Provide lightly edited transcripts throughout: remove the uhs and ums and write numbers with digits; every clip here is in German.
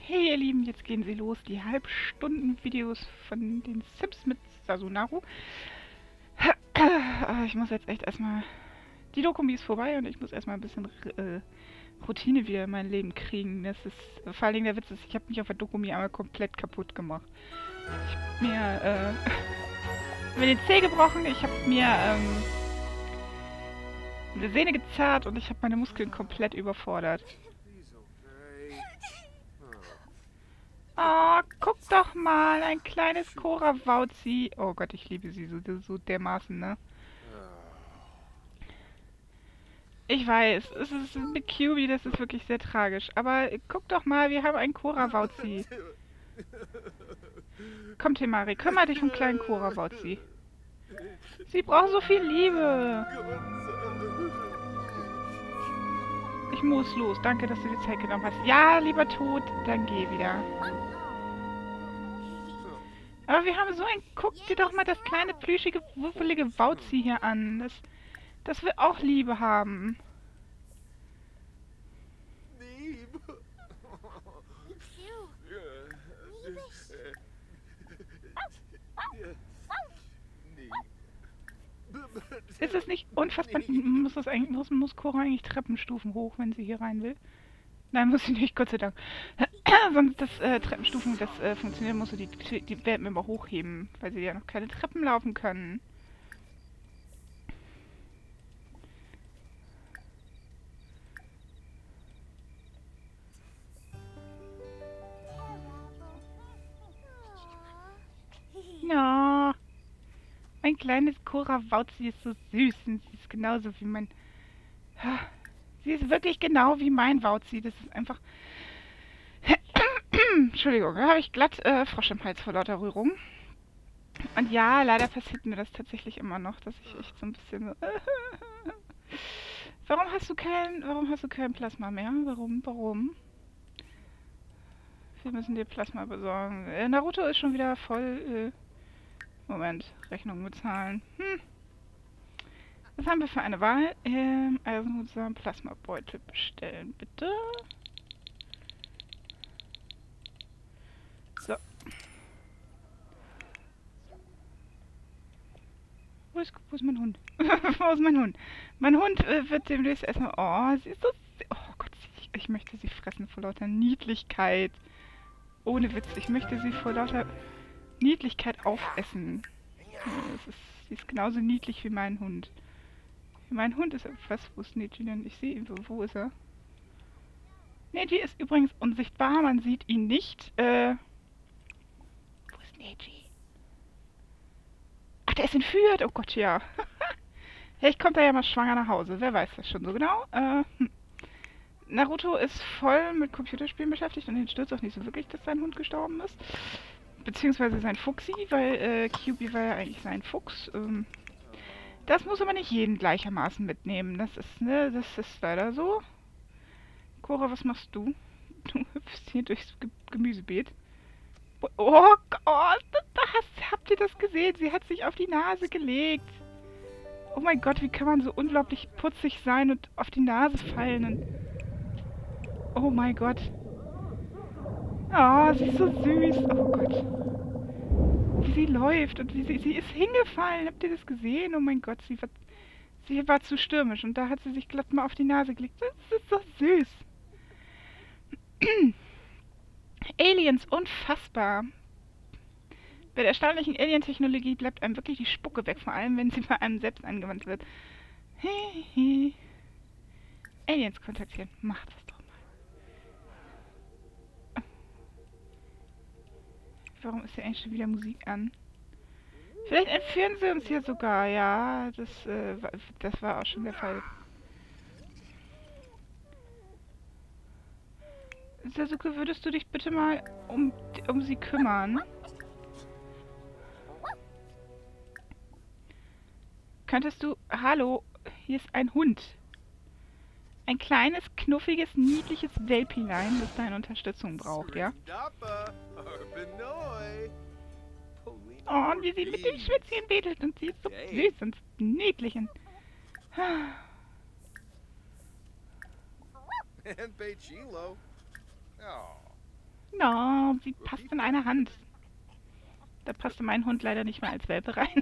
Hey ihr Lieben, jetzt gehen sie los, die Halbstunden-Videos von den Sims mit Sasunaru. Ich muss jetzt echt erstmal... Die Dokumi ist vorbei und ich muss erstmal ein bisschen Routine wieder in mein Leben kriegen. Das ist... Vor allen Dingen der Witz ist, ich habe mich auf der Dokumi einmal komplett kaputt gemacht. Ich hab mir den Zeh gebrochen, ich habe mir eine Sehne gezerrt und ich habe meine Muskeln komplett überfordert. Oh, guck doch mal, ein kleines Korawauzi. Oh Gott, ich liebe sie so dermaßen, ne? Ich weiß, es ist mit QB, das ist wirklich sehr tragisch. Aber guck doch mal, wir haben einen Korawauzi. Komm, Temari, kümmere dich um kleinen Korawauzi. Sie braucht so viel Liebe. Ich muss los. Danke, dass du dir Zeit genommen hast. Ja, lieber Tod, dann geh wieder. Aber wir haben so ein... Guck dir doch mal das kleine, plüschige, wuffelige Wauzi hier an. Das will auch Liebe haben. Ist es nicht unfassbar... Muss Cora eigentlich Treppenstufen hoch, wenn sie hier rein will? Nein, muss sie nicht, Gott sei Dank. Sonst das Treppenstufen, das funktioniert, muss sie die Welpen immer hochheben, weil sie ja noch keine Treppen laufen können. Ja, mein kleines Korawauzi ist so süß und sie ist genauso wie mein... Sie ist wirklich genau wie mein Wauzi. Das ist einfach... Entschuldigung, da habe ich glatt Frosch im Hals vor lauter Rührung. Und ja, leider passiert mir das tatsächlich immer noch, dass ich echt so ein bisschen so... Warum hast du kein Plasma mehr? Warum? Wir müssen dir Plasma besorgen. Naruto ist schon wieder voll... Moment, Rechnung bezahlen. Was haben wir für eine Wahl? Also Plasmabeutel bestellen, bitte. So. Wo ist mein Hund? Wo ist mein Hund? Mein Hund wird demnächst erstmal... Oh, sie ist so... Oh Gott, ich möchte sie fressen vor lauter Niedlichkeit. Ohne Witz, ich möchte sie vor lauter Niedlichkeit aufessen. Sie ist genauso niedlich wie mein Hund. Mein Hund ist... Was? Wo ist Neji denn? Ich sehe ihn. Wo ist er? Neji ist übrigens unsichtbar. Man sieht ihn nicht. Wo ist Neji? Ach, der ist entführt. Oh Gott, ja. Vielleicht kommt er ja mal schwanger nach Hause. Wer weiß das schon so genau. Naruto ist voll mit Computerspielen beschäftigt und ihn stört auch nicht so wirklich, dass sein Hund gestorben ist. Beziehungsweise sein Fuchsi, weil QB war ja eigentlich sein Fuchs. Das muss aber nicht jeden gleichermaßen mitnehmen. Das ist leider so. Cora, was machst du? Du hüpfst hier durchs Gemüsebeet. Oh Gott, habt ihr das gesehen? Sie hat sich auf die Nase gelegt. Oh mein Gott, wie kann man so unglaublich putzig sein und auf die Nase fallen? Und oh mein Gott. Oh, sie ist so süß. Oh Gott. Wie sie läuft und sie ist hingefallen. Habt ihr das gesehen? Oh mein Gott, sie war zu stürmisch und da hat sie sich glatt mal auf die Nase gelegt. Das ist so süß. Aliens, unfassbar. Bei der erstaunlichen Alien-Technologie bleibt einem wirklich die Spucke weg, vor allem wenn sie bei einem selbst angewandt wird. Aliens kontaktieren. Macht das doch mal. Warum ist hier eigentlich schon wieder Musik an? Vielleicht entführen sie uns hier sogar. Ja, das war auch schon der Fall. Sasuke, würdest du dich bitte mal um sie kümmern? Könntest du... Hallo, hier ist ein Hund. Ein kleines, knuffiges, niedliches Welpilein, das deine Unterstützung braucht, ja? Oh, und wie sie mit dem Schwitzchen wedelt und sie ist so süß und niedlich und... No, sie passt in eine Hand. Da passte mein Hund leider nicht mal als Welpe rein.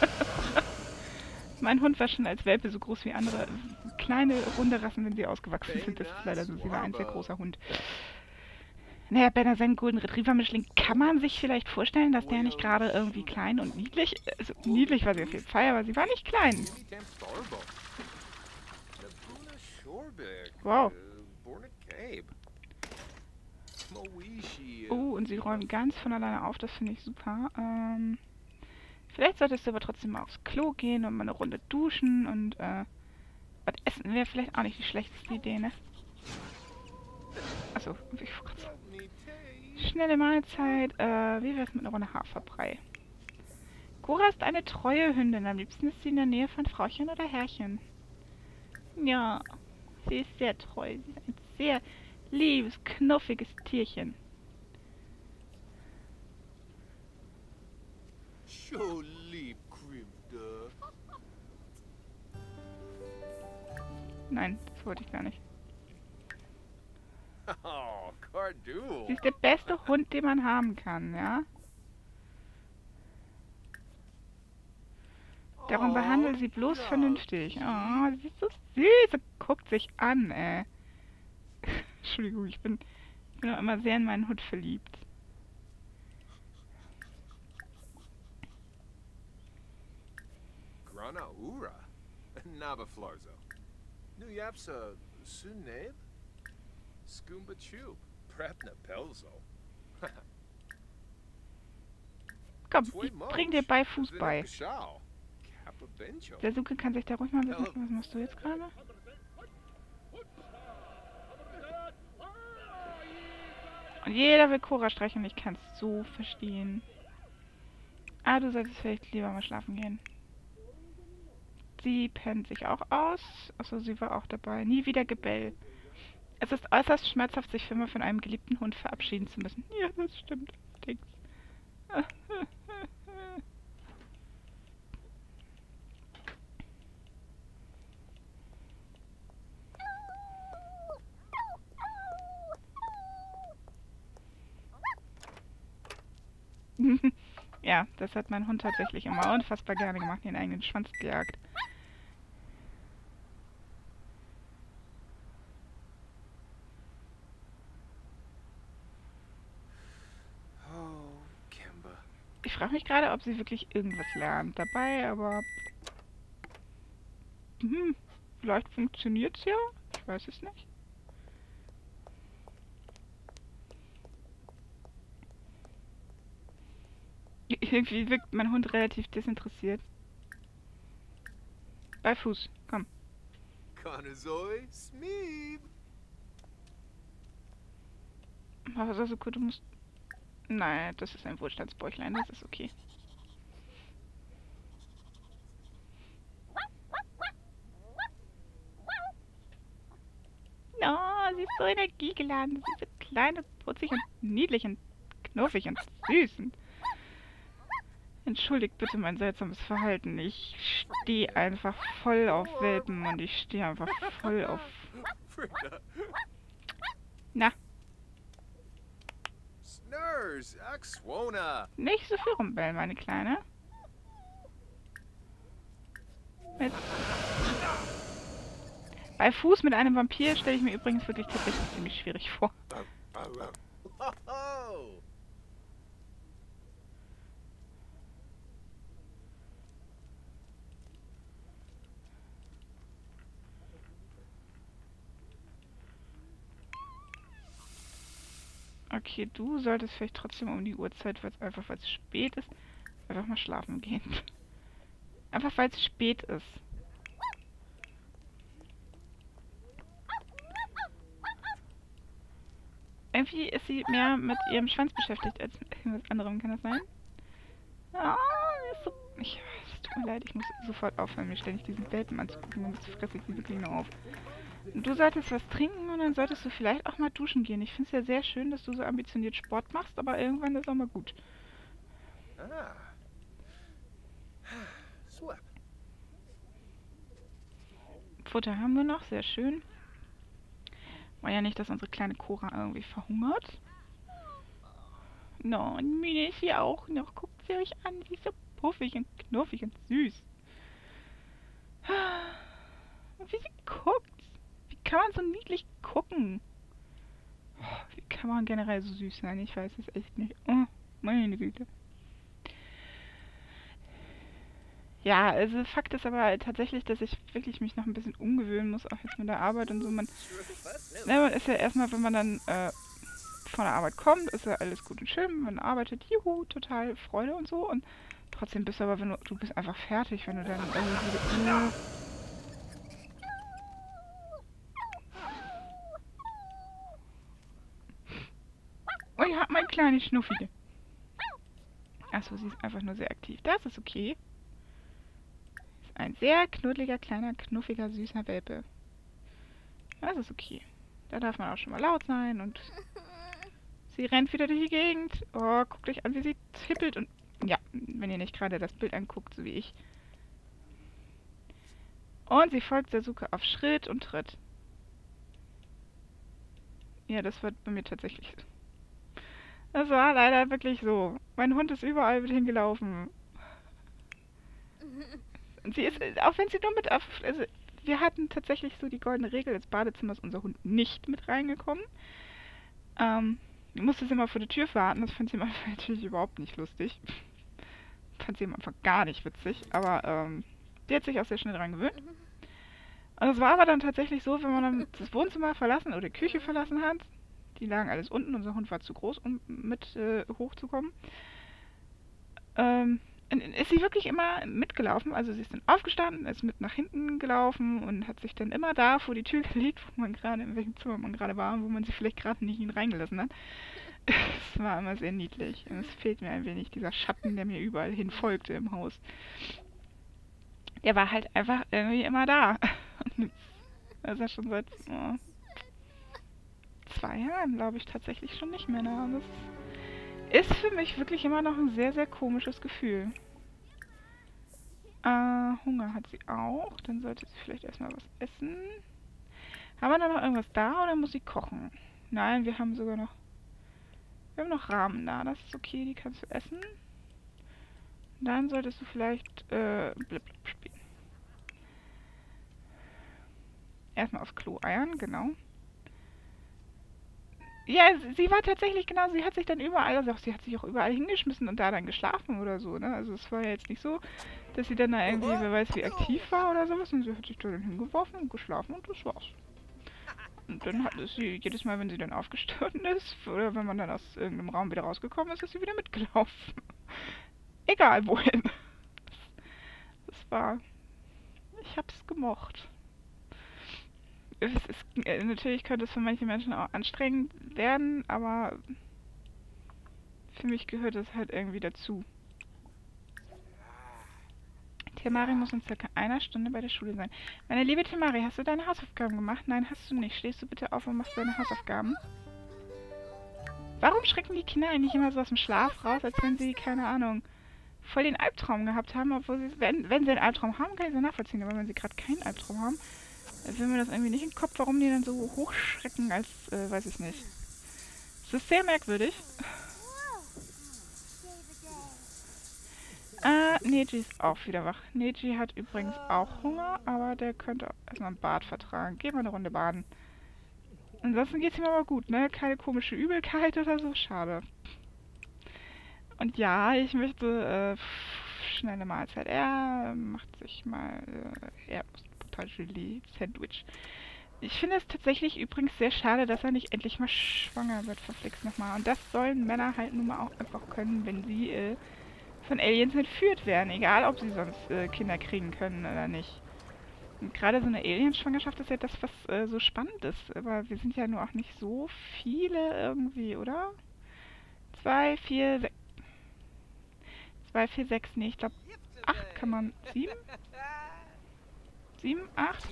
Mein Hund war schon als Welpe so groß wie andere kleine, runde Rassen, wenn sie ausgewachsen sind. Das ist leider so. Sie war ein sehr großer Hund. Naja, bei seinem Golden Retriever Mischling kann man sich vielleicht vorstellen, dass der nicht gerade irgendwie klein und niedlich... Also niedlich war sie auf jeden Fall, aber sie war nicht klein. Wow. Und sie räumen ganz von alleine auf, das finde ich super. Vielleicht solltest du aber trotzdem mal aufs Klo gehen und mal eine Runde duschen und was essen wäre vielleicht auch nicht die schlechteste Idee, ne? Achso, ich schnelle Mahlzeit. Wie wär's mit einer Runde Haferbrei? Cora ist eine treue Hündin. Am liebsten ist sie in der Nähe von Frauchen oder Herrchen. Ja, sie ist sehr treu. Sie ist ein sehr liebes, knuffiges Tierchen. Nein, das wollte ich gar nicht. Sie ist der beste Hund, den man haben kann, ja? Darum behandle sie bloß vernünftig. Oh, sie ist so süß. Sie guckt sich an, ey. Entschuldigung, ich bin auch immer sehr in meinen Hund verliebt. Grana Ura, Nabaflarzo. Nu yapsa Suneb, Skumba Chub, Prepna Pelzo. Komm, ich bring dir bei Fuß bei. Der Suke kann sich da ruhig mal ein bisschen... Was machst du jetzt gerade? Und jeder will Cora streicheln, ich kann es so verstehen. Ah, du solltest vielleicht lieber mal schlafen gehen. Sie pennt sich auch aus. Achso, sie war auch dabei. Nie wieder Gebell. Es ist äußerst schmerzhaft, sich für immer von einem geliebten Hund verabschieden zu müssen. Ja, das stimmt. Allerdings. Ja, das hat mein Hund tatsächlich immer unfassbar gerne gemacht, den eigenen Schwanz gejagt. Ich frage mich gerade, ob sie wirklich irgendwas lernt dabei, aber... vielleicht funktioniert's ja? Ich weiß es nicht. Irgendwie wirkt mein Hund relativ desinteressiert. Bei Fuß, komm. Aber so gut, du musst... Nein, das ist ein Wohlstandsbäuchlein, das ist okay. Oh, sie ist so energiegeladen. Sie ist so klein und putzig und niedlich und knuffig und süß. Und entschuldigt bitte mein seltsames Verhalten. Ich stehe einfach voll auf Welpen und ich stehe einfach voll auf... Na? Nicht so viel rumbellen, meine Kleine. Bei Fuß mit einem Vampir stelle ich mir übrigens wirklich tatsächlich ziemlich schwierig vor. Okay, du solltest vielleicht trotzdem um die Uhrzeit, weil es spät ist, einfach mal schlafen gehen. Einfach weil es spät ist. Irgendwie ist sie mehr mit ihrem Schwanz beschäftigt als mit irgendwas anderem, kann das sein? Ah, ist so... es tut mir leid, ich muss sofort aufhören, mir ständig diesen Welpen anzugucken, sonst fresse ich sie wirklich nur auf. Du solltest was trinken und dann solltest du vielleicht auch mal duschen gehen. Ich finde es ja sehr schön, dass du so ambitioniert Sport machst, aber irgendwann ist auch mal gut. Futter haben wir noch, sehr schön. War ja nicht, dass unsere kleine Cora irgendwie verhungert. No, und Mine ist hier auch noch. Guckt sie euch an. Sie ist so puffig und knuffig und süß. Und wie sie guckt. Wie kann man so niedlich gucken? Wie kann man generell so süß sein? Ich weiß es echt nicht. Oh, meine Güte. Ja, also Fakt ist aber tatsächlich, dass ich wirklich mich noch ein bisschen umgewöhnen muss, auch jetzt mit der Arbeit und so. Man ist ja erstmal, wenn man dann von der Arbeit kommt, ist ja alles gut und schön. Man arbeitet, juhu, total Freude und so. Und trotzdem bist du aber, wenn du bist einfach fertig, wenn du dann irgendwie... Oh ja, mein kleines Schnuffi. Achso, sie ist einfach nur sehr aktiv. Das ist okay. Ist ein sehr knuddeliger, kleiner, knuffiger, süßer Welpe. Das ist okay. Da darf man auch schon mal laut sein und... Sie rennt wieder durch die Gegend. Oh, guckt euch an, wie sie tippelt und... Ja, wenn ihr nicht gerade das Bild anguckt, so wie ich. Und sie folgt der Suche auf Schritt und Tritt. Ja, das wird bei mir tatsächlich... Das war leider wirklich so. Mein Hund ist überall mit hingelaufen. Und sie ist, auch wenn sie nur mit... Also, wir hatten tatsächlich so die goldene Regel, ins Badezimmer ist unser Hund nicht mit reingekommen. Musste sie immer vor der Tür warten, das fand sie am Anfang natürlich überhaupt nicht lustig. Fand sie am Anfang gar nicht witzig, aber die hat sich auch sehr schnell daran gewöhnt. Und es war aber dann tatsächlich so, wenn man dann das Wohnzimmer verlassen oder die Küche verlassen hat, die lagen alles unten, unser Hund war zu groß, um mit hochzukommen, ist sie wirklich immer mitgelaufen. Also sie ist dann aufgestanden, ist mit nach hinten gelaufen und hat sich dann immer da vor die Tür gelegt, wo man gerade, in welchem Zimmer man gerade war, wo man sie vielleicht gerade nicht reingelassen hat. Es war immer sehr niedlich. Und es fehlt mir ein wenig dieser Schatten, der mir überall hin folgte im Haus. Der war halt einfach irgendwie immer da. Also schon seit 2 Jahren, glaube ich, tatsächlich schon nicht mehr da. Und das ist für mich wirklich immer noch ein sehr, sehr komisches Gefühl. Hunger hat sie auch. Dann sollte sie vielleicht erstmal was essen. Haben wir da noch irgendwas da oder muss sie kochen? Nein, wir haben sogar noch... Wir haben noch Rahmen da. Das ist okay, die kannst du essen. Dann solltest du vielleicht Blip Blip spielen. Erstmal aufs Klo eiern, genau. Ja, sie war tatsächlich, genau, sie hat sich dann überall, also sie hat sich auch überall hingeschmissen und da dann geschlafen oder so, ne? Also es war ja jetzt nicht so, dass sie dann da irgendwie, wer weiß wie aktiv war oder sowas, und sie hat sich da dann hingeworfen und geschlafen und das war's. Und dann hat sie, jedes Mal, wenn sie dann aufgestanden ist, oder wenn man dann aus irgendeinem Raum wieder rausgekommen ist, ist sie wieder mitgelaufen. Egal wohin. Das war, ich hab's gemocht. Natürlich könnte es für manche Menschen auch anstrengend werden, aber für mich gehört es halt irgendwie dazu. Temari muss in circa 1 Stunde bei der Schule sein. Meine liebe Temari, hast du deine Hausaufgaben gemacht? Nein, hast du nicht. Stehst du bitte auf und machst deine Hausaufgaben? Warum schrecken die Kinder eigentlich immer so aus dem Schlaf raus, als wenn sie, keine Ahnung, voll den Albtraum gehabt haben, obwohl sie, wenn sie einen Albtraum haben, kann ich es nachvollziehen, aber wenn sie gerade keinen Albtraum haben, will mir das irgendwie nicht im Kopf, warum die dann so hochschrecken, als, weiß ich nicht. Es ist sehr merkwürdig. Neji ist auch wieder wach. Neji hat übrigens auch Hunger, aber der könnte erstmal ein Bad vertragen. Geh mal eine Runde baden. Ansonsten geht's ihm aber gut, ne? Keine komische Übelkeit oder so. Schade. Und ja, ich möchte, schnelle Mahlzeit. Er macht sich mal, Erdnuss-Butter-Gelee-Sandwich. Ich finde es tatsächlich übrigens sehr schade, dass er nicht endlich mal schwanger wird, verflixt nochmal. Und das sollen Männer halt nun mal auch einfach können, wenn sie von Aliens entführt werden. Egal, ob sie sonst Kinder kriegen können oder nicht. Und gerade so eine Alienschwangerschaft ist ja das, was so spannend ist. Aber wir sind ja nur auch nicht so viele irgendwie, oder? 2, 4, 6. 2, 4, 6, nee, ich glaube 8 kann man... 7? 7, 8?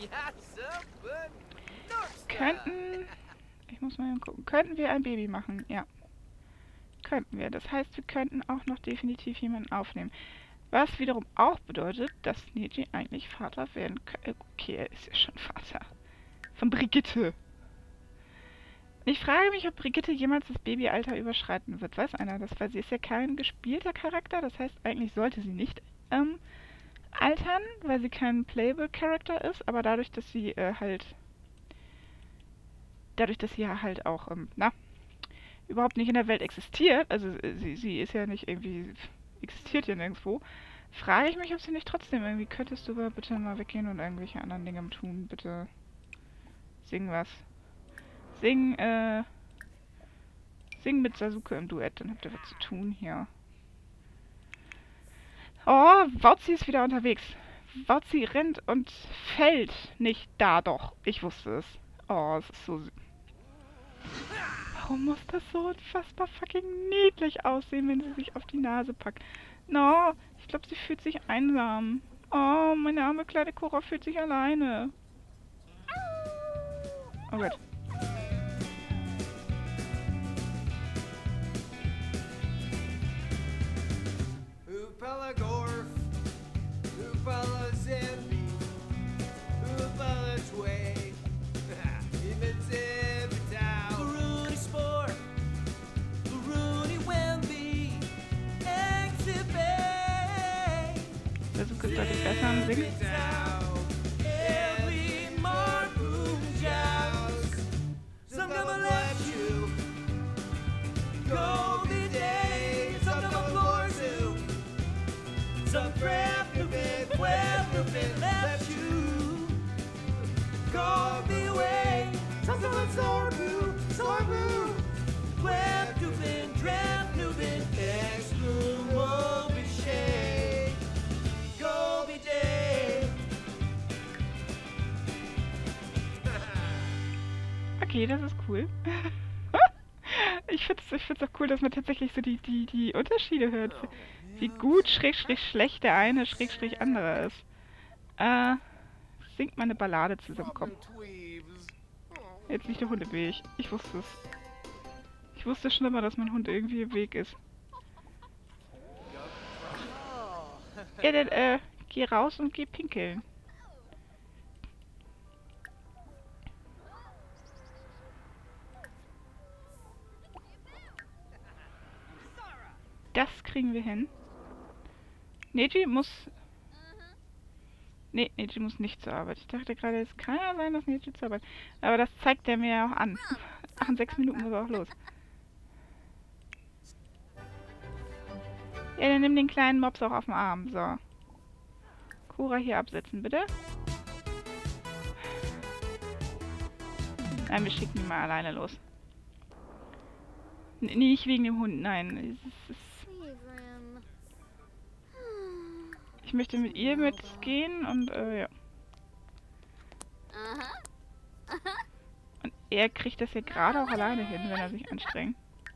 Könnten... Ich muss mal gucken. Könnten wir ein Baby machen? Ja. Könnten wir. Das heißt, wir könnten auch noch definitiv jemanden aufnehmen. Was wiederum auch bedeutet, dass Neji eigentlich Vater werden kann. Okay, er ist ja schon Vater. Von Brigitte. Ich frage mich, ob Brigitte jemals das Babyalter überschreiten wird. Weiß einer das? Weil sie ist ja kein gespielter Charakter. Das heißt, eigentlich sollte sie nicht altern, weil sie kein Playable Character ist. Aber dadurch, dass sie halt auch, überhaupt nicht in der Welt existiert, also sie ist ja nicht irgendwie, existiert ja nirgendwo, frage ich mich, ob sie nicht trotzdem irgendwie, könntest du bitte mal weggehen und irgendwelche anderen Dinge tun, bitte sing was. Sing mit Sasuke im Duett, dann habt ihr was zu tun hier. Oh, Wauzi ist wieder unterwegs. Wauzi rennt und fällt nicht da, doch. Ich wusste es. Oh, es ist so... Warum muss das so unfassbar fucking niedlich aussehen, wenn sie sich auf die Nase packt? No, ich glaube, sie fühlt sich einsam. Oh, meine arme kleine Korra fühlt sich alleine. Oh Gott. Upala Gorf, Upala Zambi, Upala Tway, Immense Vitao, Rudy Sport, Rudy Wemby, Exhibit, Sasuke sollte besser am Singen. Every Marboom Joust, some gonna let you go the day, some gonna force you. Some crap to be left you. Go the way. Something like Sorbu, Sorbu. Crap to be, trap to be. Exclumo be shade. Go be day. Okay, das ist cool. Ich find's auch cool, dass man tatsächlich so die Unterschiede hört. Wie gut, schlecht der eine, andere ist. Singt mal eine Ballade zusammen, komm. Jetzt nicht der Hund im Weg. Ich wusste es. Ich wusste schon immer, dass mein Hund irgendwie im Weg ist. Ja, dann, geh raus und geh pinkeln. Das kriegen wir hin. Neji muss... Nee, Neji muss nicht zur Arbeit. Ich dachte gerade, es kann ja sein, dass Neji zur Arbeit... Aber das zeigt er mir ja auch an. Ach, in 6 Minuten muss er auch los. Ja, dann nimm den kleinen Mops auch auf den Arm. So. Korra hier absetzen, bitte. Nein, wir schicken ihn mal alleine los. Nicht wegen dem Hund, nein. Ich möchte mit ihr mitgehen und, ja. Und er kriegt das ja gerade auch alleine hin, wenn er sich anstrengt.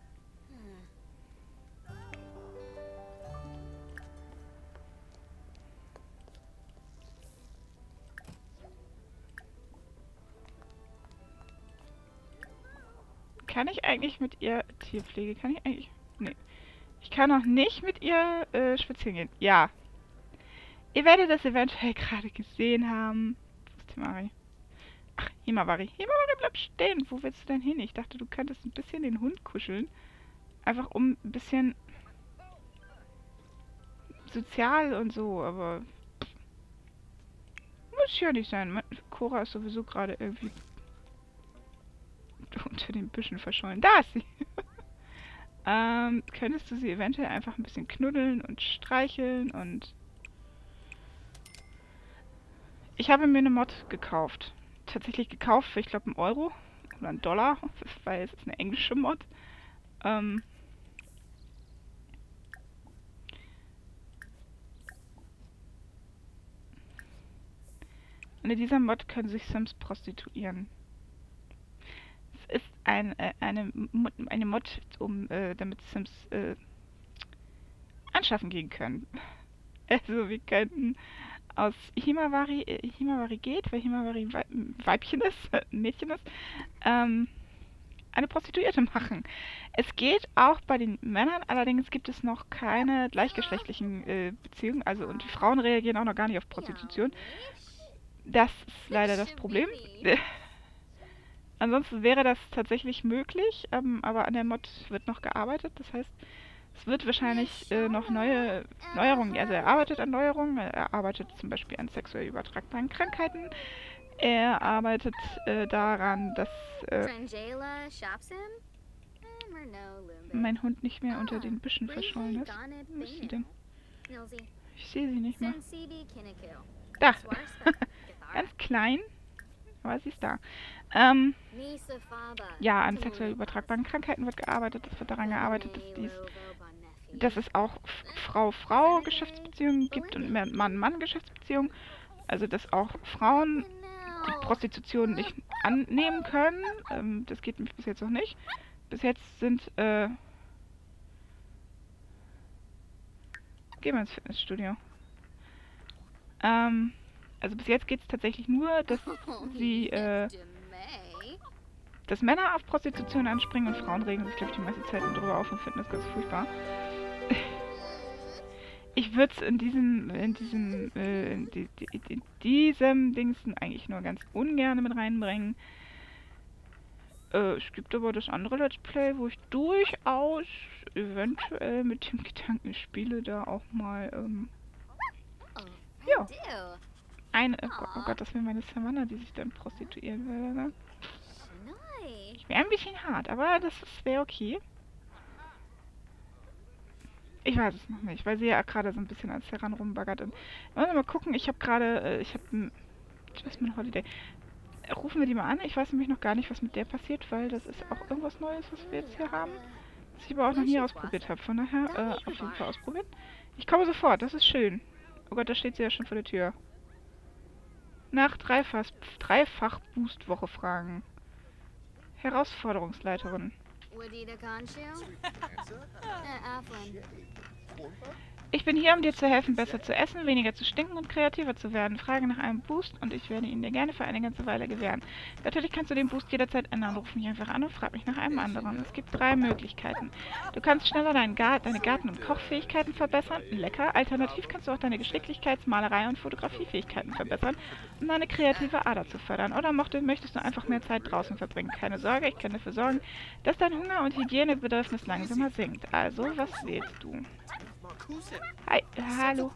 Kann ich eigentlich mit ihr Tierpflege? Kann ich eigentlich... Nee. Ich kann auch nicht mit ihr spazieren gehen. Ja. Ihr werdet das eventuell gerade gesehen haben. Wo ist Himawari? Ach, Himawari. Himawari, bleib stehen. Wo willst du denn hin? Ich dachte, du könntest ein bisschen den Hund kuscheln. Einfach um ein bisschen sozial und so, aber... Muss ja nicht sein. Korra ist sowieso gerade irgendwie unter den Büschen verschollen. Da ist sie! Könntest du sie eventuell einfach ein bisschen knuddeln und streicheln und... Ich habe mir eine Mod gekauft. Tatsächlich gekauft für, ich glaube, €1 oder $1, weil es ist eine englische Mod. Und in dieser Mod können sich Sims prostituieren. Es ist eine Mod, damit Sims anschaffen gehen können. Also wir könnten aus Himawari geht, weil Himawari ein Weibchen ist, ein Mädchen ist, eine Prostituierte machen. Es geht auch bei den Männern, allerdings gibt es noch keine gleichgeschlechtlichen Beziehungen, also und die Frauen reagieren auch noch gar nicht auf Prostitution. Das ist leider das Problem. Ansonsten wäre das tatsächlich möglich, aber an der Mod wird noch gearbeitet. Das heißt, es wird wahrscheinlich noch Neuerungen, also er arbeitet an Neuerungen, er arbeitet zum Beispiel an sexuell übertragbaren Krankheiten, er arbeitet daran, dass Trangela Shopsim? mein Hund nicht mehr unter den Büschen verschollen ist. Wo ist sie denn? Ich sehe sie nicht mehr. Da! Ganz klein, aber sie ist da. Ja, an sexuell übertragbaren Krankheiten wird gearbeitet, es wird daran gearbeitet, dass es auch Frau-Frau-Geschäftsbeziehungen gibt und mehr Mann-Mann-Geschäftsbeziehungen. Also, dass auch Frauen die Prostitution nicht annehmen können. Das geht bis jetzt noch nicht. Bis jetzt sind, gehen wir ins Fitnessstudio. Also bis jetzt geht es tatsächlich nur, dass sie, dass Männer auf Prostitution anspringen und Frauen regen sich, glaube ich, die meiste Zeit drüber auf und finden das ganz furchtbar. Ich würde es in diesem Dingsen eigentlich nur ganz ungern mit reinbringen. Es gibt aber das andere Let's Play, wo ich durchaus eventuell mit dem Gedanken spiele, da auch mal, ja, oh Gott, das wäre meine Savannah, die sich dann prostituieren würde, ne? Wäre ein bisschen hart, aber das wäre okay. Ich weiß es noch nicht, weil sie ja gerade so ein bisschen als Heran rumbaggert. Und mal gucken, ich habe gerade, Jasmine Holiday. Rufen wir die mal an. Ich weiß nämlich noch gar nicht, was mit der passiert, weil das ist auch irgendwas Neues, was wir jetzt hier haben. Das ich aber auch noch nie ausprobiert habe. Von daher, auf jeden Fall ausprobieren. Ich komme sofort, das ist schön. Oh Gott, da steht sie ja schon vor der Tür. Nach Dreifach-Boost-Woche fragen. Herausforderungsleiterin. Ich bin hier, um dir zu helfen, besser zu essen, weniger zu stinken und kreativer zu werden. Frage nach einem Boost und ich werde ihn dir gerne für eine ganze Weile gewähren. Natürlich kannst du den Boost jederzeit ändern. Ruf mich einfach an und frag mich nach einem anderen. Es gibt 3 Möglichkeiten. Du kannst schneller deine Garten- und Kochfähigkeiten verbessern. Lecker. Alternativ kannst du auch deine Geschicklichkeits-, Malerei- und Fotografiefähigkeiten verbessern, um deine kreative Ader zu fördern. Oder möchtest du einfach mehr Zeit draußen verbringen. Keine Sorge, ich kann dafür sorgen, dass dein Hunger- und Hygienebedürfnis langsamer sinkt. Also, was wählst du? Hi, hallo.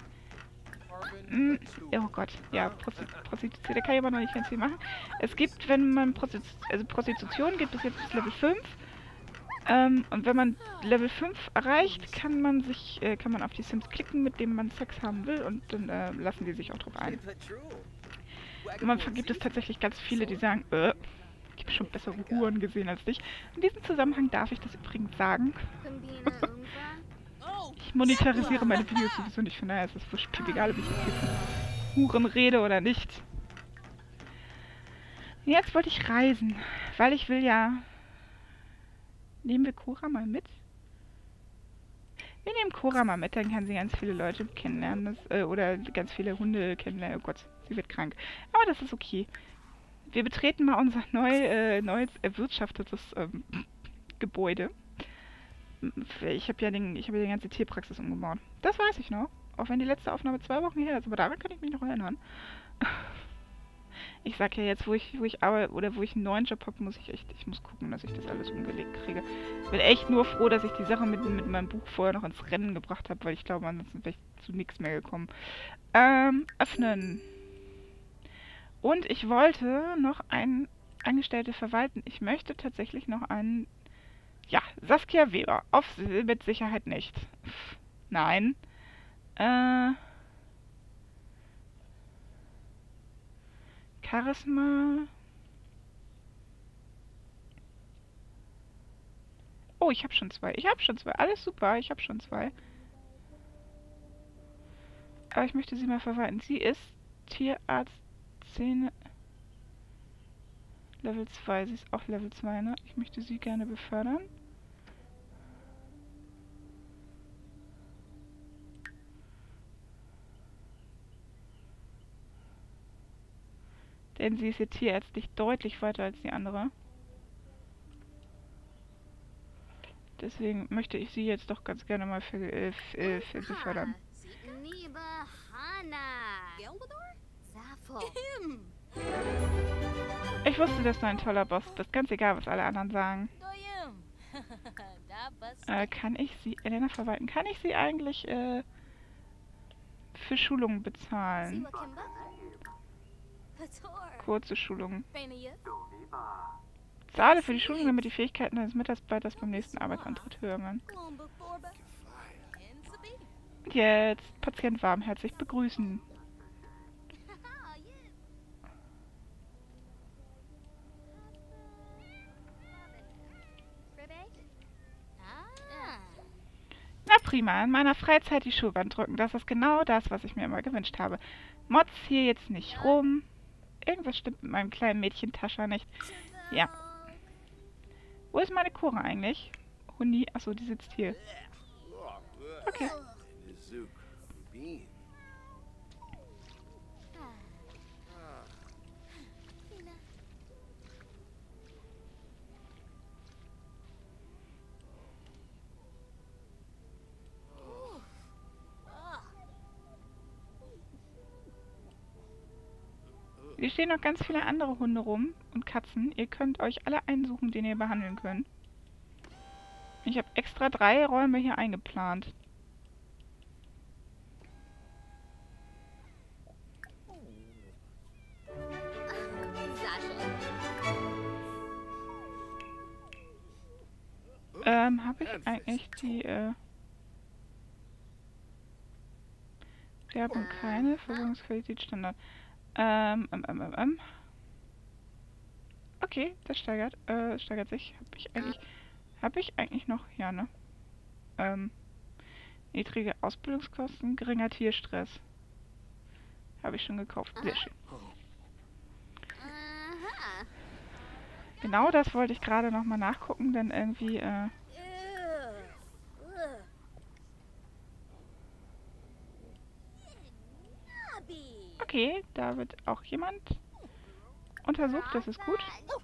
Oh Gott, ja, Prostitution, da kann ich aber noch nicht ganz viel machen. Es gibt, wenn man Prostitution geht bis jetzt bis Level 5. Und wenn man Level 5 erreicht, kann man auf die Sims klicken, mit denen man Sex haben will und dann lassen die sich auch drauf ein. Und man gibt es tatsächlich ganz viele, die sagen, ich habe schon bessere Huren gesehen als dich. In diesem Zusammenhang darf ich das übrigens sagen. Ich monetarisiere meine Videos sowieso nicht, von daher ist es wurscht, egal, ob ich jetzt hier von Huren rede oder nicht. Jetzt wollte ich reisen, weil ich will ja... Nehmen wir Cora mal mit? Wir nehmen Cora mal mit, dann kann sie ganz viele Leute kennenlernen, oder ganz viele Hunde kennenlernen. Oh Gott, sie wird krank. Aber das ist okay. Wir betreten mal unser neu erwirtschaftetes Gebäude. Ich habe ja die ganze Tierpraxis umgebaut. Das weiß ich noch. Auch wenn die letzte Aufnahme 2 Wochen her ist. Aber daran kann ich mich noch erinnern. Ich sag ja jetzt, wo ich arbeite oder wo ich einen neuen Job habe, ich muss gucken, dass ich das alles umgelegt kriege. Ich bin echt nur froh, dass ich die Sache mit meinem Buch vorher noch ins Rennen gebracht habe, weil ich glaube, ansonsten wäre ich zu nichts mehr gekommen. Öffnen. Und ich wollte noch einen Angestellte verwalten. Ich möchte tatsächlich noch einen... Ja, Saskia Weber. Mit Sicherheit nicht. Nein. Charisma. Oh, ich habe schon 2. Alles super, ich habe schon 2. Aber ich möchte sie mal verwalten. Sie ist Tierarzt 10. Level 2. Sie ist auch Level 2, ne? Ich möchte sie gerne befördern. Denn sie ist jetzt tierärztlich deutlich weiter als die andere. Deswegen möchte ich sie jetzt doch ganz gerne mal befördern. Ich wusste, dass du ein toller Boss bist. Ganz egal, was alle anderen sagen. Kann ich sie... Elena verwalten. Kann ich sie eigentlich, für Schulungen bezahlen? Kurze Schulungen. Zahle für die Schulung, damit die Fähigkeiten deines Mitarbeiters beim nächsten Arbeitsantritt höher werden. Jetzt Patient warmherzig begrüßen. Na prima, in meiner Freizeit die Schulwand drücken. Das ist genau das, was ich mir immer gewünscht habe. Motz hier jetzt nicht rum. Irgendwas stimmt mit meinem kleinen Mädchen Tascha nicht. Ja. Wo ist meine Cora eigentlich? Huni, achso, die sitzt hier. Okay. Hier stehen noch ganz viele andere Hunde rum und Katzen. Ihr könnt euch alle einsuchen, den ihr behandeln könnt. Ich habe extra 3 Räume hier eingeplant. Habe ich eigentlich die, Werbung keine, Versorgungsqualität Standard. Okay, das steigert sich. Hab ich eigentlich noch, ja, ne? Niedrige Ausbildungskosten, geringer Tierstress. Habe ich schon gekauft. Sehr schön. Genau das wollte ich gerade nochmal nachgucken, denn irgendwie, okay, da wird auch jemand untersucht, das ist gut.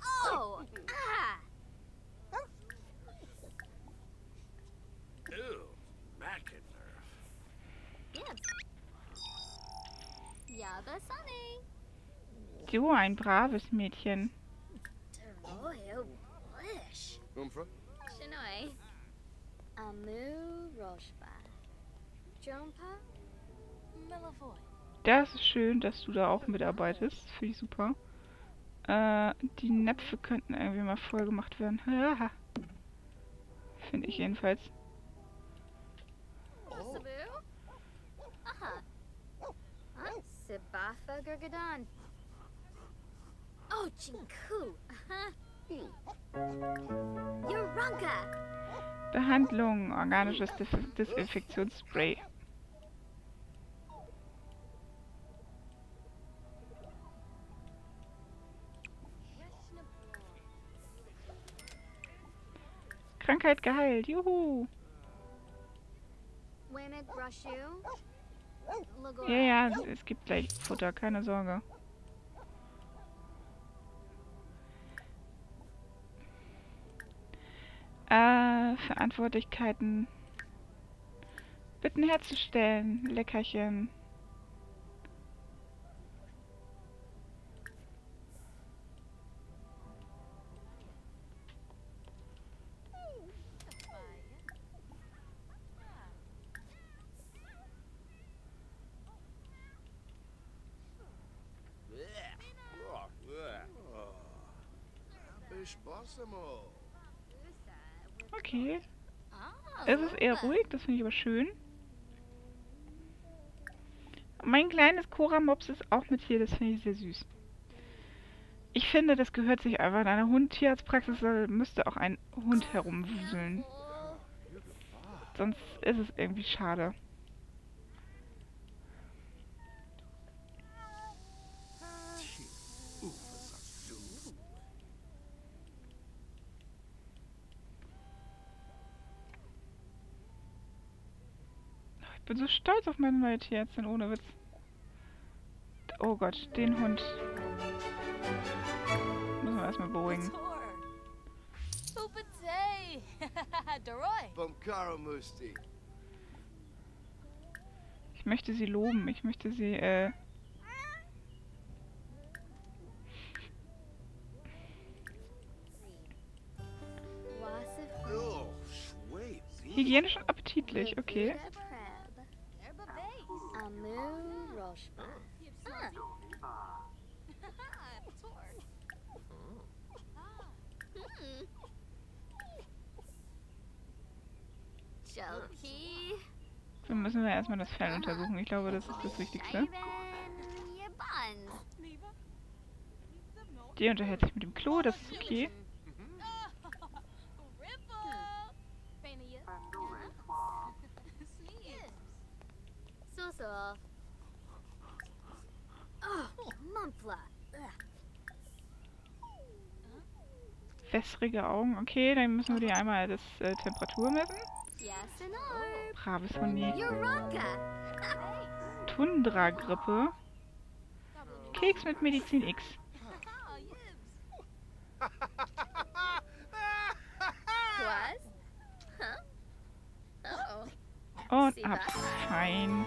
Du, ein braves Mädchen. Das ist schön, dass du da auch mitarbeitest. Finde ich super. Die Näpfe könnten irgendwie mal voll gemacht werden. Finde ich jedenfalls. Behandlung, organisches Desinfektionsspray. Krankheit geheilt, juhu! Ja, es gibt gleich Futter, keine Sorge. Verantwortlichkeiten. Bitten herzustellen, Leckerchen. Okay. Es ist eher ruhig, das finde ich aber schön. Mein kleines Cora-Mops ist auch mit hier, das finde ich sehr süß. Ich finde, das gehört sich einfach. In einer Hundtierarztpraxis müsste auch ein Hund herumwuseln. Sonst ist es irgendwie schade. Ich bin so stolz auf meine neue Tierärztin, ohne Witz. Oh Gott, den Hund. Müssen wir erstmal beruhigen. Ich möchte sie loben. Ich möchte sie, Hygienisch und appetitlich, okay. Dann müssen wir erstmal das Fell untersuchen. Ich glaube, das ist das Wichtigste. Die unterhält sich mit dem Klo, das ist okay. Wässrige Augen, okay, dann müssen wir die einmal das Temperatur messen. Braves Hundi. Tundra-Grippe. Keks mit Medizin X. Und ab. Fein.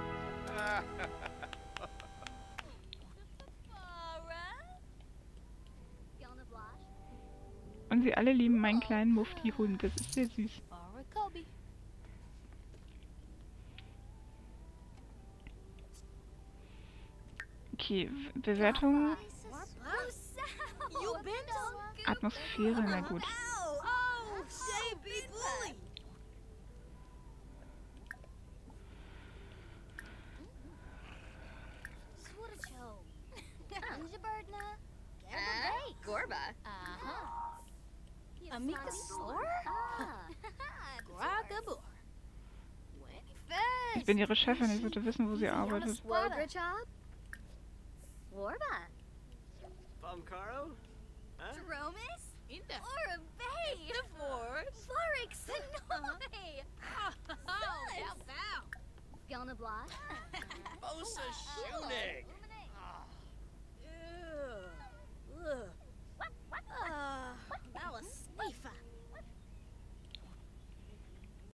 Und sie alle lieben meinen kleinen Mufti-Hund. Das ist sehr süß. Okay, Bewertung. Atmosphäre, na gut. Ich bin ihre Chefin, ich sollte wissen, wo sie arbeitet. Bumcaro? Dromus? Or a bay? Florix Sonoy! Bow! Gonna Block? Bosa Shunig!